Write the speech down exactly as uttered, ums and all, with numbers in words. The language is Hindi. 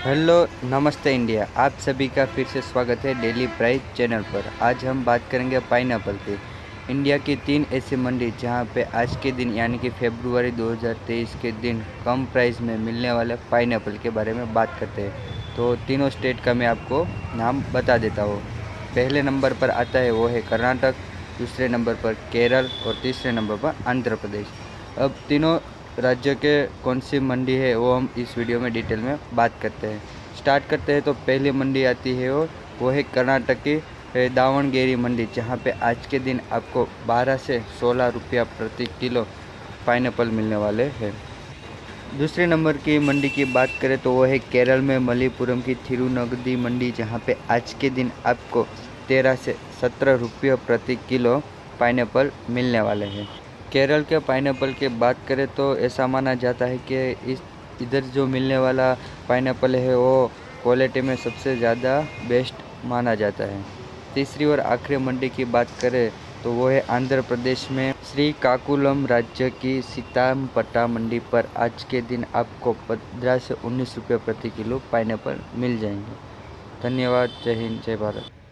हेलो नमस्ते इंडिया। आप सभी का फिर से स्वागत है डेली प्राइस चैनल पर। आज हम बात करेंगे पाइनएप्पल की। इंडिया की तीन ऐसी मंडी जहां पे आज के दिन यानी कि फरवरी दो हज़ार तेईस के दिन कम प्राइस में मिलने वाले पाइनएप्पल के बारे में बात करते हैं। तो तीनों स्टेट का मैं आपको नाम बता देता हूँ। पहले नंबर पर आता है वो है कर्नाटक, दूसरे नंबर पर केरल और तीसरे नंबर पर आंध्र प्रदेश। अब तीनों राज्य के कौन सी मंडी है वो हम इस वीडियो में डिटेल में बात करते हैं। स्टार्ट करते हैं तो पहली मंडी आती है वो वो है कर्नाटक की दावणगेरी मंडी, जहां पे आज के दिन आपको बारह से सोलह रुपया प्रति किलो पाइनएप्पल मिलने वाले हैं। दूसरे नंबर की मंडी की बात करें तो वो है केरल में मलप्पुरम की थिरुनगरी मंडी, जहां पे आज के दिन आपको तेरह से सत्रह रुपये प्रति किलो पाइनएप्पल मिलने वाले हैं। केरल के पाइनएप्पल की बात करें तो ऐसा माना जाता है कि इस इधर जो मिलने वाला पाइनएप्पल है वो क्वालिटी में सबसे ज़्यादा बेस्ट माना जाता है। तीसरी और आखिरी मंडी की बात करें तो वो है आंध्र प्रदेश में श्रीकाकुलम राज्य की सीतामपट्टा मंडी पर आज के दिन आपको पंद्रह से उन्नीस रुपये प्रति किलो पाइनएप्पल मिल जाएंगे। धन्यवाद। जय हिंद, जय भारत।